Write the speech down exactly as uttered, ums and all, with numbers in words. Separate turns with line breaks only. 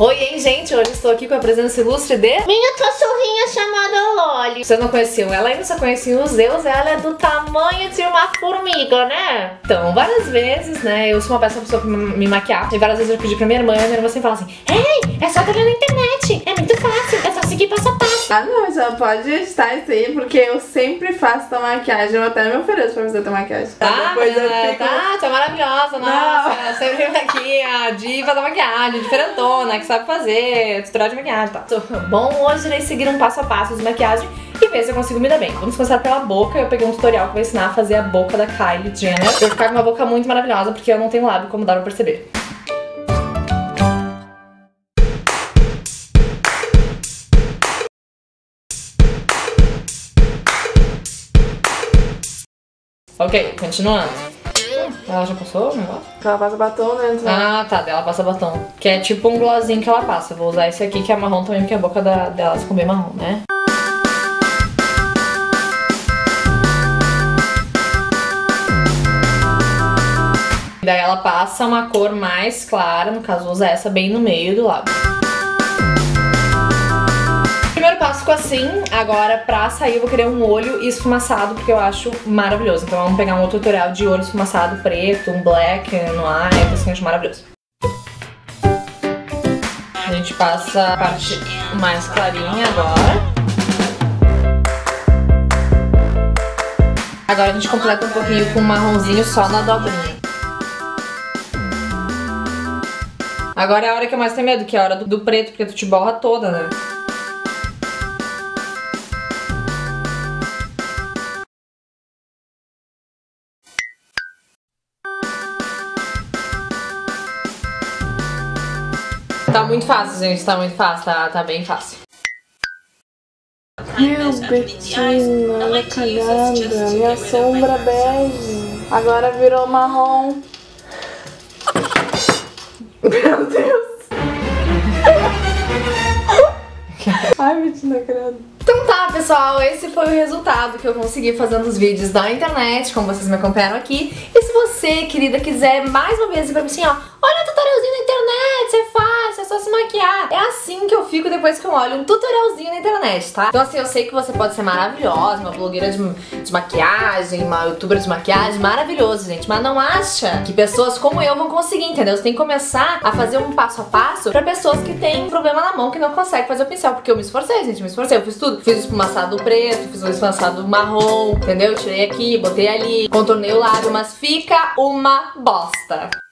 Oi, hein, gente? Hoje estou aqui com a presença ilustre de...
minha cachorrinha chamada Loli.
Você não conheciam ela ainda, só conheciam os Zeus. Ela é do tamanho de uma formiga, né? Então, várias vezes, né, eu sou uma péssima pessoa pra me maquiar. E várias vezes eu pedi pra minha irmã, e a minha irmã sempre fala assim: ei, é só olhar na internet, é muito fácil, é só seguir passo a passo.
Ah não, já pode editar isso aí, porque eu sempre faço tua maquiagem. Eu até me ofereço pra fazer tua maquiagem.
Tá,
Depois eu
né?
fico...
Tá, tu é maravilhosa, nossa. Sempre vem aqui a diva da maquiagem, diferentona, que sabe fazer tutorial de maquiagem e tal. Bom, hoje irei seguir um passo a passo de maquiagem e ver se eu consigo me dar bem. Vamos começar pela boca. Eu peguei um tutorial que vai ensinar a fazer a boca da Kylie Jenner. Eu vou ficar com uma boca muito maravilhosa, porque eu não tenho lábio, como dá pra perceber. Ok, continuando. Ela já passou o negócio?
Ela passa batom dentro.
Ah, tá, dela passa batom. Que é tipo um glossinho que ela passa. Eu vou usar esse aqui que é marrom também, porque a boca da, dela ficou bem marrom, né? Daí ela passa uma cor mais clara, no caso usa essa bem no meio do lábio. Primeiro passo ficou assim, agora pra sair eu vou querer um olho esfumaçado, porque eu acho maravilhoso. Então vamos pegar um outro tutorial de olho esfumaçado preto, um black no ar, assim, eu acho maravilhoso. A gente passa a parte mais clarinha agora. Agora a gente completa um pouquinho com um marronzinho só na dobrinha. Agora é a hora que eu mais tenho medo, que é a hora do, do preto, porque tu te borra toda, né? Tá muito fácil, gente, tá muito fácil, tá, tá bem fácil.
Meu, Betina, olha a cagada. Minha sombra bege agora virou marrom. Meu Deus. Ai, Betina, credo.
Então tá, pessoal, esse foi o resultado que eu consegui fazendo os vídeos da internet, como vocês me acompanharam aqui. E se você, querida, quiser mais uma vez dizer pra mim assim, ó, olha o tutorialzinho na internet, é fácil, é só se maquiar. É assim que eu fico depois que eu olho um tutorialzinho na internet, tá? Então assim, eu sei que você pode ser maravilhosa, uma blogueira de, de maquiagem, uma youtuber de maquiagem, maravilhoso, gente. Mas não acha que pessoas como eu vão conseguir, entendeu? Você tem que começar a fazer um passo a passo pra pessoas que têm um problema na mão, que não conseguem fazer o pincel. Porque eu me esforcei, gente, me esforcei, eu fiz tudo. Fiz o esfumaçado preto, fiz o esfumaçado marrom, entendeu? Tirei aqui, botei ali, contornei o lábio, mas fica uma bosta.